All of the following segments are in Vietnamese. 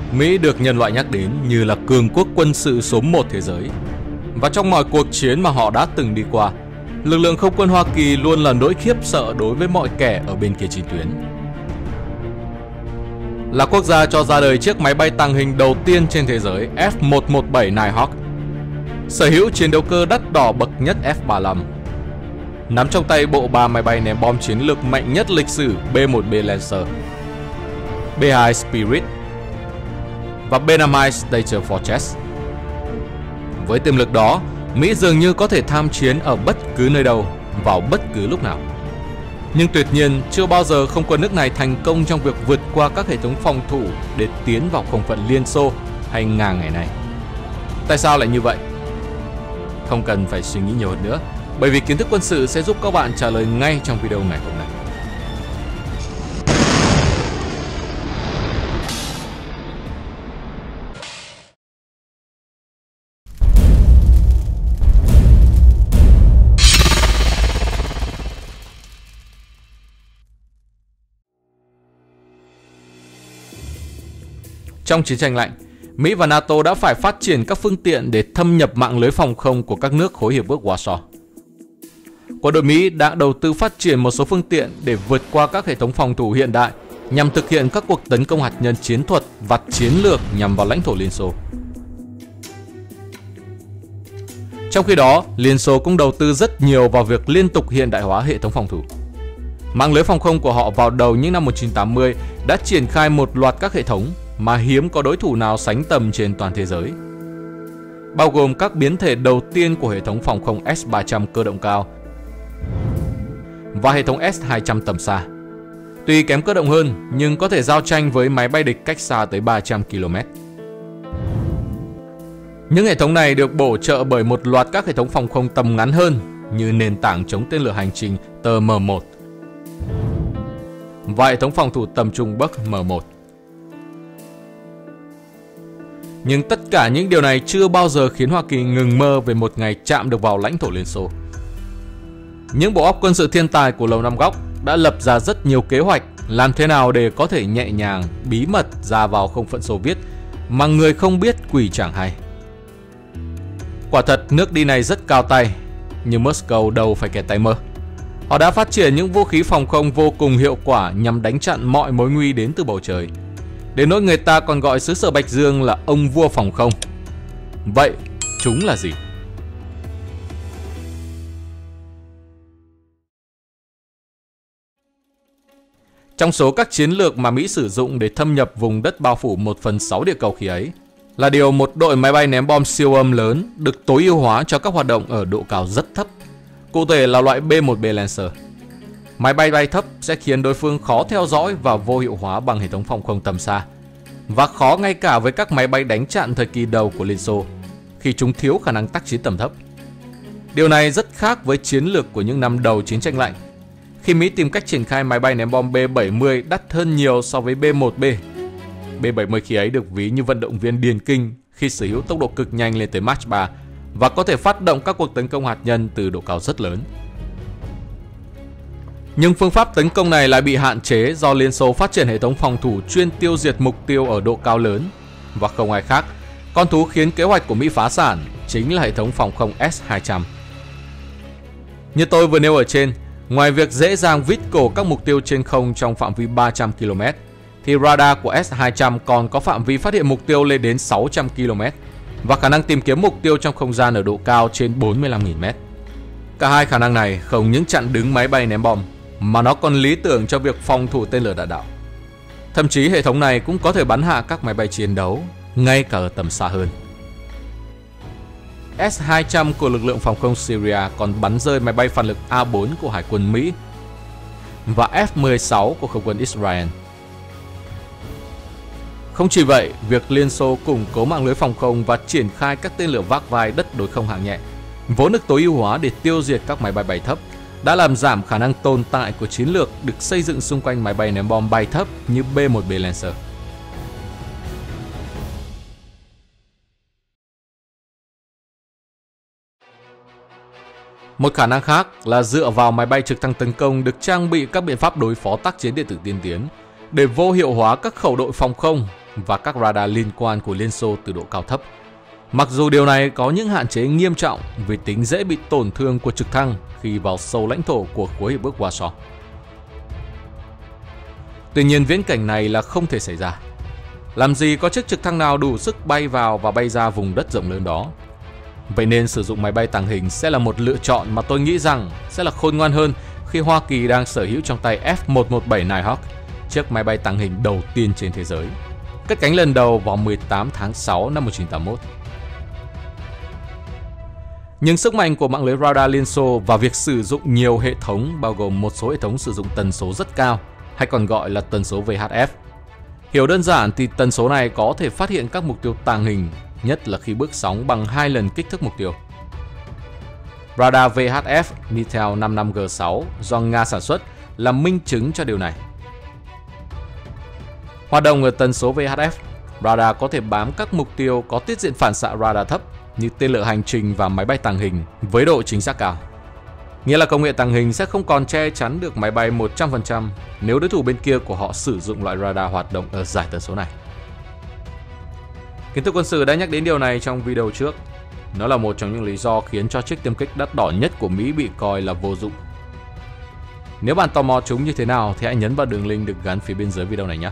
Mỹ được nhân loại nhắc đến như là cường quốc quân sự số 1 thế giới. Và trong mọi cuộc chiến mà họ đã từng đi qua, lực lượng không quân Hoa Kỳ luôn là nỗi khiếp sợ đối với mọi kẻ ở bên kia chiến tuyến. Là quốc gia cho ra đời chiếc máy bay tàng hình đầu tiên trên thế giới F-117 Nighthawk, sở hữu chiến đấu cơ đắt đỏ bậc nhất F-35, nắm trong tay bộ 3 máy bay ném bom chiến lược mạnh nhất lịch sử B-1B Lancer, B-2 Spirit và B-52 Stager Fortress. Với tiềm lực đó, Mỹ dường như có thể tham chiến ở bất cứ nơi đâu, vào bất cứ lúc nào. Nhưng tuyệt nhiên, chưa bao giờ không quân nước này thành công trong việc vượt qua các hệ thống phòng thủ để tiến vào không phận Liên Xô hay Nga ngày nay. Tại sao lại như vậy? Không cần phải suy nghĩ nhiều hơn nữa, bởi vì kiến thức quân sự sẽ giúp các bạn trả lời ngay trong video ngày hôm nay. Trong chiến tranh lạnh, Mỹ và NATO đã phải phát triển các phương tiện để thâm nhập mạng lưới phòng không của các nước khối hiệp ước Warsaw. Quân đội Mỹ đã đầu tư phát triển một số phương tiện để vượt qua các hệ thống phòng thủ hiện đại nhằm thực hiện các cuộc tấn công hạt nhân chiến thuật và chiến lược nhằm vào lãnh thổ Liên Xô. Trong khi đó, Liên Xô cũng đầu tư rất nhiều vào việc liên tục hiện đại hóa hệ thống phòng thủ. Mạng lưới phòng không của họ vào đầu những năm 1980 đã triển khai một loạt các hệ thống mà hiếm có đối thủ nào sánh tầm trên toàn thế giới, bao gồm các biến thể đầu tiên của hệ thống phòng không S-300 cơ động cao và hệ thống S-200 tầm xa. Tuy kém cơ động hơn nhưng có thể giao tranh với máy bay địch cách xa tới 300 km. Những hệ thống này được bổ trợ bởi một loạt các hệ thống phòng không tầm ngắn hơn như nền tảng chống tên lửa hành trình TM-1 và hệ thống phòng thủ tầm trung Buck M1. Nhưng tất cả những điều này chưa bao giờ khiến Hoa Kỳ ngừng mơ về một ngày chạm được vào lãnh thổ Liên Xô. Những bộ óc quân sự thiên tài của Lầu Năm Góc đã lập ra rất nhiều kế hoạch làm thế nào để có thể nhẹ nhàng, bí mật ra vào không phận Xô Viết mà người không biết quỷ chẳng hay. Quả thật nước đi này rất cao tay, nhưng Moscow đâu phải kẻ tay mơ. Họ đã phát triển những vũ khí phòng không vô cùng hiệu quả nhằm đánh chặn mọi mối nguy đến từ bầu trời. Đến nỗi người ta còn gọi xứ sở Bạch Dương là ông vua phòng không. Vậy, chúng là gì? Trong số các chiến lược mà Mỹ sử dụng để thâm nhập vùng đất bao phủ 1/6 địa cầu khi ấy, là điều một đội máy bay ném bom siêu âm lớn được tối ưu hóa cho các hoạt động ở độ cao rất thấp. Cụ thể là loại B-1B Lancer. Máy bay bay thấp sẽ khiến đối phương khó theo dõi và vô hiệu hóa bằng hệ thống phòng không tầm xa, và khó ngay cả với các máy bay đánh chặn thời kỳ đầu của Liên Xô, khi chúng thiếu khả năng tác chiến tầm thấp. Điều này rất khác với chiến lược của những năm đầu chiến tranh lạnh, khi Mỹ tìm cách triển khai máy bay ném bom B-70 đắt hơn nhiều so với B-1B. B-70 khi ấy được ví như vận động viên điền kinh khi sở hữu tốc độ cực nhanh lên tới Mach 3 và có thể phát động các cuộc tấn công hạt nhân từ độ cao rất lớn. Nhưng phương pháp tấn công này lại bị hạn chế do Liên Xô phát triển hệ thống phòng thủ chuyên tiêu diệt mục tiêu ở độ cao lớn, và không ai khác, con thú khiến kế hoạch của Mỹ phá sản chính là hệ thống phòng không S-200. Như tôi vừa nêu ở trên, ngoài việc dễ dàng vít cổ các mục tiêu trên không trong phạm vi 300 km, thì radar của S-200 còn có phạm vi phát hiện mục tiêu lên đến 600 km và khả năng tìm kiếm mục tiêu trong không gian ở độ cao trên 45.000 m. Cả hai khả năng này không những chặn đứng máy bay ném bom, mà nó còn lý tưởng cho việc phòng thủ tên lửa đạn đạo. Thậm chí hệ thống này cũng có thể bắn hạ các máy bay chiến đấu, ngay cả ở tầm xa hơn. S-200 của lực lượng phòng không Syria còn bắn rơi máy bay phản lực A-4 của Hải quân Mỹ và F-16 của không quân Israel. Không chỉ vậy, việc Liên Xô củng cố mạng lưới phòng không và triển khai các tên lửa vác vai đất đối không hạng nhẹ, vốn được tối ưu hóa để tiêu diệt các máy bay bay thấp, đã làm giảm khả năng tồn tại của chiến lược được xây dựng xung quanh máy bay ném bom bay thấp như B-1B Lancer. Một khả năng khác là dựa vào máy bay trực thăng tấn công được trang bị các biện pháp đối phó tác chiến điện tử tiên tiến để vô hiệu hóa các khẩu đội phòng không và các radar liên quan của Liên Xô từ độ cao thấp. Mặc dù điều này có những hạn chế nghiêm trọng vì tính dễ bị tổn thương của trực thăng khi vào sâu lãnh thổ của khối hiệp ước Warsaw. Tuy nhiên viễn cảnh này là không thể xảy ra. Làm gì có chiếc trực thăng nào đủ sức bay vào và bay ra vùng đất rộng lớn đó. Vậy nên sử dụng máy bay tàng hình sẽ là một lựa chọn mà tôi nghĩ rằng sẽ là khôn ngoan hơn khi Hoa Kỳ đang sở hữu trong tay F-117 Nighthawk, chiếc máy bay tàng hình đầu tiên trên thế giới, cất cánh lần đầu vào 18 tháng 6 năm 1981. Nhưng sức mạnh của mạng lưới radar Liên Xô và việc sử dụng nhiều hệ thống bao gồm một số hệ thống sử dụng tần số rất cao, hay còn gọi là tần số VHF. Hiểu đơn giản thì tần số này có thể phát hiện các mục tiêu tàng hình, nhất là khi bước sóng bằng 2 lần kích thước mục tiêu. Radar VHF Nitel 55G6 do Nga sản xuất là minh chứng cho điều này. Hoạt động ở tần số VHF, radar có thể bám các mục tiêu có tiết diện phản xạ radar thấp như tên lửa hành trình và máy bay tàng hình với độ chính xác cao. Nghĩa là công nghệ tàng hình sẽ không còn che chắn được máy bay 100% nếu đối thủ bên kia của họ sử dụng loại radar hoạt động ở giải tần số này. Kiến thức quân sự đã nhắc đến điều này trong video trước. Nó là một trong những lý do khiến cho chiếc tiêm kích đắt đỏ nhất của Mỹ bị coi là vô dụng. Nếu bạn tò mò chúng như thế nào thì hãy nhấn vào đường link được gắn phía bên dưới video này nhé.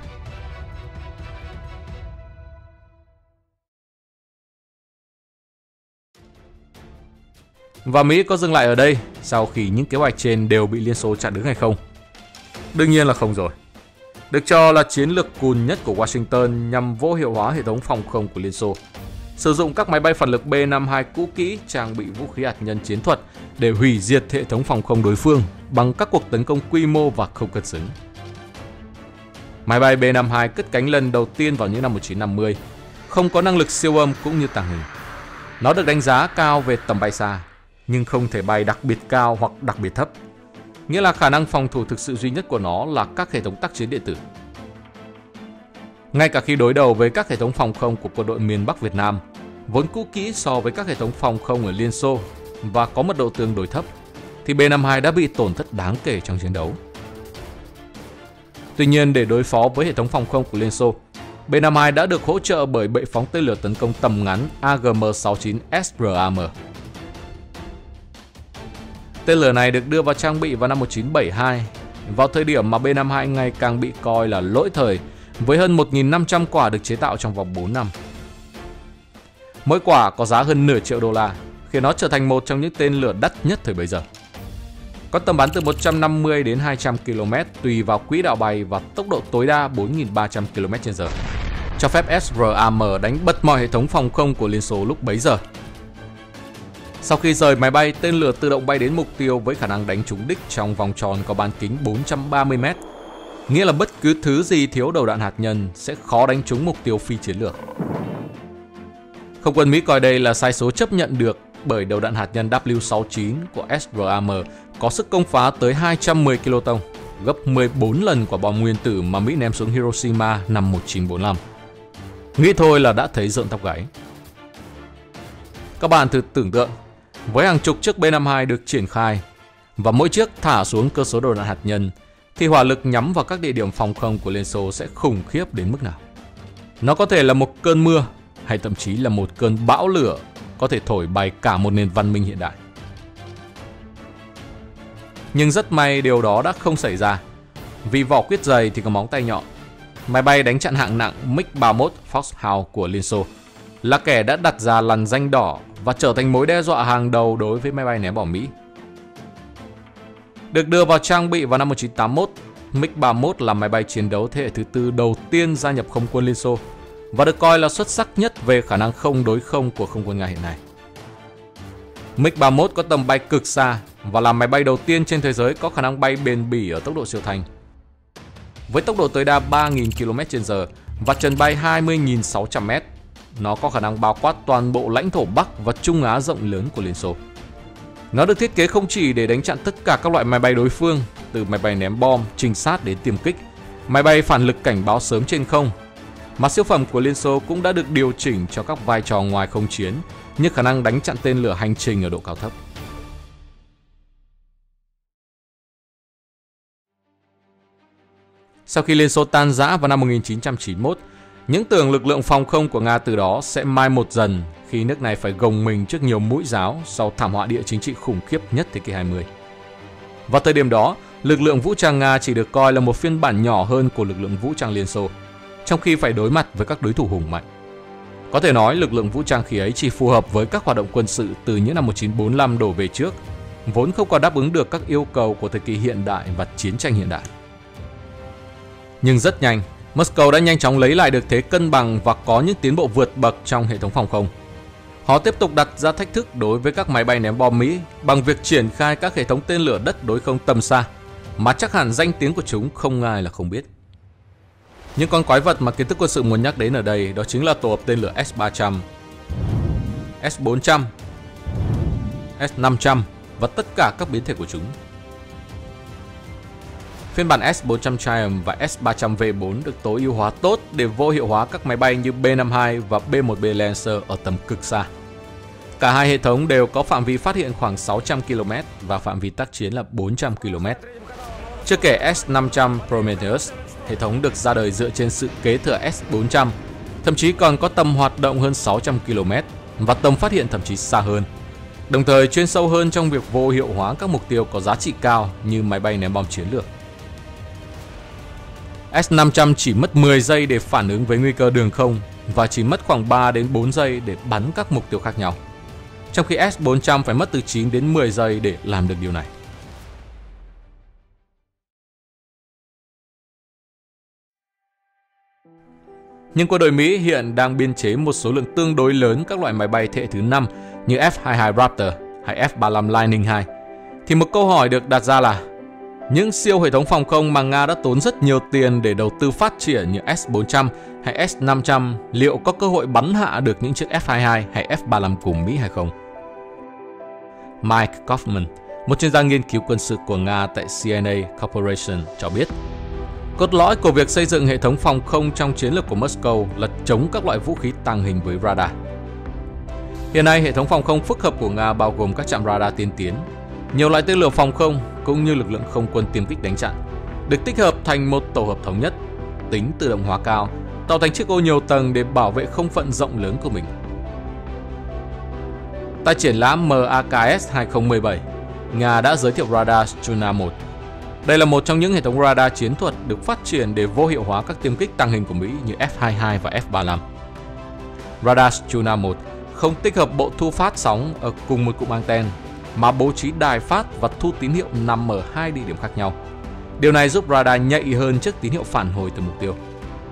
Và Mỹ có dừng lại ở đây sau khi những kế hoạch trên đều bị Liên Xô chặn đứng hay không? Đương nhiên là không rồi. Được cho là chiến lược cùn nhất của Washington nhằm vô hiệu hóa hệ thống phòng không của Liên Xô, sử dụng các máy bay phản lực B-52 cũ kỹ trang bị vũ khí hạt nhân chiến thuật để hủy diệt hệ thống phòng không đối phương bằng các cuộc tấn công quy mô và không cân xứng. Máy bay B-52 cất cánh lần đầu tiên vào những năm 1950, không có năng lực siêu âm cũng như tàng hình. Nó được đánh giá cao về tầm bay xa, nhưng không thể bay đặc biệt cao hoặc đặc biệt thấp. Nghĩa là khả năng phòng thủ thực sự duy nhất của nó là các hệ thống tác chiến điện tử. Ngay cả khi đối đầu với các hệ thống phòng không của quân đội miền Bắc Việt Nam, vốn cũ kỹ so với các hệ thống phòng không ở Liên Xô và có mật độ tương đối thấp, thì B-52 đã bị tổn thất đáng kể trong chiến đấu. Tuy nhiên, để đối phó với hệ thống phòng không của Liên Xô, B-52 đã được hỗ trợ bởi bệ phóng tên lửa tấn công tầm ngắn AGM-69 SRAM. Tên lửa này được đưa vào trang bị vào năm 1972, vào thời điểm mà B-52 ngày càng bị coi là lỗi thời, với hơn 1.500 quả được chế tạo trong vòng 4 năm. Mỗi quả có giá hơn nửa triệu đô la, khiến nó trở thành một trong những tên lửa đắt nhất thời bấy giờ. Có tầm bắn từ 150 đến 200 km tùy vào quỹ đạo bay và tốc độ tối đa 4.300 km/h, cho phép SRAM đánh bật mọi hệ thống phòng không của Liên Xô lúc bấy giờ. Sau khi rời máy bay, tên lửa tự động bay đến mục tiêu với khả năng đánh trúng đích trong vòng tròn có bán kính 430 m, nghĩa là bất cứ thứ gì thiếu đầu đạn hạt nhân sẽ khó đánh trúng mục tiêu phi chiến lược. Không quân Mỹ coi đây là sai số chấp nhận được bởi đầu đạn hạt nhân W69 của SRAM có sức công phá tới 210 kiloton, gấp 14 lần quả bom nguyên tử mà Mỹ ném xuống Hiroshima năm 1945. Nghĩ thôi là đã thấy rợn tóc gáy. Các bạn thử tưởng tượng, với hàng chục chiếc B-52 được triển khai và mỗi chiếc thả xuống cơ số đầu đạn hạt nhân, thì hỏa lực nhắm vào các địa điểm phòng không của Liên Xô sẽ khủng khiếp đến mức nào. Nó có thể là một cơn mưa hay thậm chí là một cơn bão lửa có thể thổi bay cả một nền văn minh hiện đại. Nhưng rất may điều đó đã không xảy ra. Vì vỏ quyết dày thì có móng tay nhọn. Máy bay đánh chặn hạng nặng MiG-31 Foxhound của Liên Xô là kẻ đã đặt ra lằn danh đỏ và trở thành mối đe dọa hàng đầu đối với máy bay ném bom Mỹ. Được đưa vào trang bị vào năm 1981, MiG-31 là máy bay chiến đấu thế hệ thứ tư đầu tiên gia nhập không quân Liên Xô và được coi là xuất sắc nhất về khả năng không đối không của không quân Nga hiện nay. MiG-31 có tầm bay cực xa và là máy bay đầu tiên trên thế giới có khả năng bay bền bỉ ở tốc độ siêu thanh. Với tốc độ tối đa 3.000 km/h và trần bay 20.600 m, nó có khả năng bao quát toàn bộ lãnh thổ Bắc và Trung Á rộng lớn của Liên Xô. Nó được thiết kế không chỉ để đánh chặn tất cả các loại máy bay đối phương, từ máy bay ném bom, trinh sát đến tiêm kích, máy bay phản lực cảnh báo sớm trên không, mà siêu phẩm của Liên Xô cũng đã được điều chỉnh cho các vai trò ngoài không chiến, như khả năng đánh chặn tên lửa hành trình ở độ cao thấp. Sau khi Liên Xô tan rã vào năm 1991, Những tưởng lực lượng phòng không của Nga từ đó sẽ mai một dần khi nước này phải gồng mình trước nhiều mũi giáo sau thảm họa địa chính trị khủng khiếp nhất thế kỷ 20. Vào thời điểm đó, lực lượng vũ trang Nga chỉ được coi là một phiên bản nhỏ hơn của lực lượng vũ trang Liên Xô, trong khi phải đối mặt với các đối thủ hùng mạnh. Có thể nói lực lượng vũ trang khi ấy chỉ phù hợp với các hoạt động quân sự từ những năm 1945 đổ về trước, vốn không còn đáp ứng được các yêu cầu của thời kỳ hiện đại và chiến tranh hiện đại. Nhưng rất nhanh, Moscow đã nhanh chóng lấy lại được thế cân bằng và có những tiến bộ vượt bậc trong hệ thống phòng không. Họ tiếp tục đặt ra thách thức đối với các máy bay ném bom Mỹ bằng việc triển khai các hệ thống tên lửa đất đối không tầm xa, mà chắc hẳn danh tiếng của chúng không ai là không biết. Những con quái vật mà kiến thức quân sự muốn nhắc đến ở đây đó chính là tổ hợp tên lửa S-300, S-400, S-500 và tất cả các biến thể của chúng. Phiên bản S-400 Triumph và S-300V4 được tối ưu hóa tốt để vô hiệu hóa các máy bay như B-52 và B-1B Lancer ở tầm cực xa. Cả hai hệ thống đều có phạm vi phát hiện khoảng 600 km và phạm vi tác chiến là 400 km. Chưa kể S-500 Prometheus, hệ thống được ra đời dựa trên sự kế thừa S-400, thậm chí còn có tầm hoạt động hơn 600 km và tầm phát hiện thậm chí xa hơn. Đồng thời chuyên sâu hơn trong việc vô hiệu hóa các mục tiêu có giá trị cao như máy bay ném bom chiến lược. S-500 chỉ mất 10 giây để phản ứng với nguy cơ đường không và chỉ mất khoảng 3 đến 4 giây để bắn các mục tiêu khác nhau. Trong khi S-400 phải mất từ 9 đến 10 giây để làm được điều này. Nhưng quân đội Mỹ hiện đang biên chế một số lượng tương đối lớn các loại máy bay thế hệ thứ 5 như F-22 Raptor hay F-35 Lightning II. Thì một câu hỏi được đặt ra là những siêu hệ thống phòng không mà Nga đã tốn rất nhiều tiền để đầu tư phát triển như S-400 hay S-500 liệu có cơ hội bắn hạ được những chiếc F-22 hay F-35 của Mỹ hay không? Mike Kaufman, một chuyên gia nghiên cứu quân sự của Nga tại CNA Corporation cho biết, cốt lõi của việc xây dựng hệ thống phòng không trong chiến lược của Moscow là chống các loại vũ khí tàng hình với radar. Hiện nay, hệ thống phòng không phức hợp của Nga bao gồm các trạm radar tiên tiến, nhiều loại tên lửa phòng không cũng như lực lượng không quân tiêm kích đánh chặn, được tích hợp thành một tổ hợp thống nhất, tính tự động hóa cao, tạo thành chiếc ô nhiều tầng để bảo vệ không phận rộng lớn của mình. Tại triển lãm MAKS 2017, Nga đã giới thiệu radar Struna 1. Đây là một trong những hệ thống radar chiến thuật được phát triển để vô hiệu hóa các tiêm kích tàng hình của Mỹ như F-22 và F-35. Radar Struna 1 không tích hợp bộ thu phát sóng ở cùng một cụm anten, mà bố trí đài phát và thu tín hiệu nằm ở hai địa điểm khác nhau. Điều này giúp radar nhạy hơn trước tín hiệu phản hồi từ mục tiêu.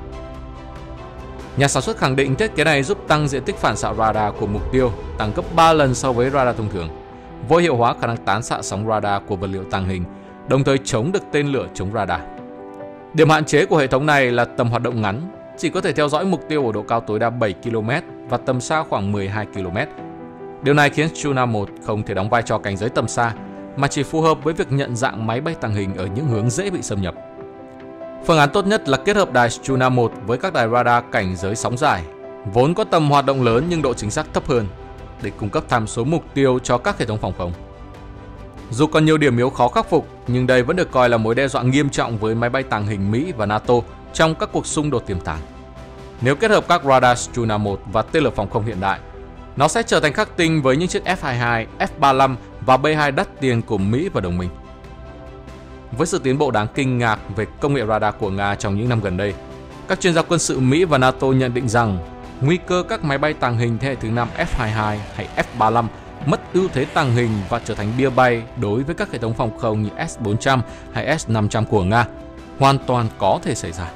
Nhà sản xuất khẳng định thiết kế này giúp tăng diện tích phản xạ radar của mục tiêu, tăng gấp 3 lần so với radar thông thường, vô hiệu hóa khả năng tán xạ sóng radar của vật liệu tàng hình, đồng thời chống được tên lửa chống radar. Điểm hạn chế của hệ thống này là tầm hoạt động ngắn, chỉ có thể theo dõi mục tiêu ở độ cao tối đa 7 km và tầm xa khoảng 12 km. Điều này khiến Struna 1 không thể đóng vai trò cảnh giới tầm xa, mà chỉ phù hợp với việc nhận dạng máy bay tàng hình ở những hướng dễ bị xâm nhập. Phương án tốt nhất là kết hợp đài Struna 1 với các đài radar cảnh giới sóng dài, vốn có tầm hoạt động lớn nhưng độ chính xác thấp hơn, để cung cấp tham số mục tiêu cho các hệ thống phòng không. Dù còn nhiều điểm yếu khó khắc phục, nhưng đây vẫn được coi là mối đe dọa nghiêm trọng với máy bay tàng hình Mỹ và NATO trong các cuộc xung đột tiềm tàng. Nếu kết hợp các radar Struna 1 và tên lửa phòng không hiện đại, nó sẽ trở thành khắc tinh với những chiếc F-22, F-35 và B-2 đắt tiền của Mỹ và đồng minh. Với sự tiến bộ đáng kinh ngạc về công nghệ radar của Nga trong những năm gần đây, các chuyên gia quân sự Mỹ và NATO nhận định rằng nguy cơ các máy bay tàng hình thế hệ thứ 5 F-22 hay F-35 mất ưu thế tàng hình và trở thành bia bay đối với các hệ thống phòng không như S-400 hay S-500 của Nga hoàn toàn có thể xảy ra.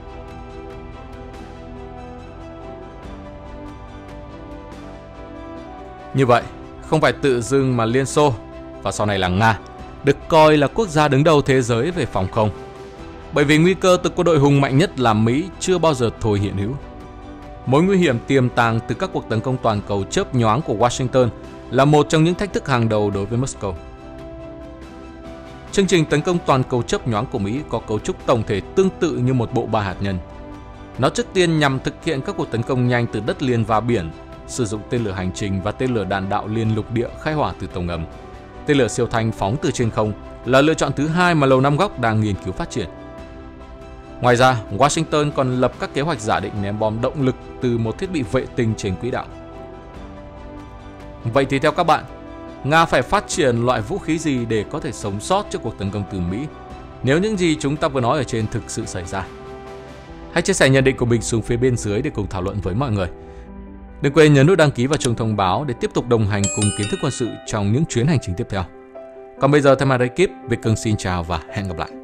Như vậy, không phải tự dưng mà Liên Xô, và sau này là Nga, được coi là quốc gia đứng đầu thế giới về phòng không. Bởi vì nguy cơ từ quân đội hùng mạnh nhất là Mỹ chưa bao giờ thôi hiện hữu. Mối nguy hiểm tiềm tàng từ các cuộc tấn công toàn cầu chớp nhoáng của Washington là một trong những thách thức hàng đầu đối với Moscow. Chương trình tấn công toàn cầu chớp nhoáng của Mỹ có cấu trúc tổng thể tương tự như một bộ ba hạt nhân. Nó trước tiên nhằm thực hiện các cuộc tấn công nhanh từ đất liền và biển, sử dụng tên lửa hành trình và tên lửa đạn đạo liên lục địa khai hỏa từ tàu ngầm. Tên lửa siêu thanh phóng từ trên không là lựa chọn thứ hai mà Lầu Năm Góc đang nghiên cứu phát triển. Ngoài ra, Washington còn lập các kế hoạch giả định ném bom động lực từ một thiết bị vệ tinh trên quỹ đạo. Vậy thì theo các bạn, Nga phải phát triển loại vũ khí gì để có thể sống sót trước cuộc tấn công từ Mỹ nếu những gì chúng ta vừa nói ở trên thực sự xảy ra? Hãy chia sẻ nhận định của mình xuống phía bên dưới để cùng thảo luận với mọi người. Đừng quên nhấn nút đăng ký và chuông thông báo để tiếp tục đồng hành cùng kiến thức quân sự trong những chuyến hành trình tiếp theo. Còn bây giờ, thay mặt ekip, Việt Cường xin chào và hẹn gặp lại.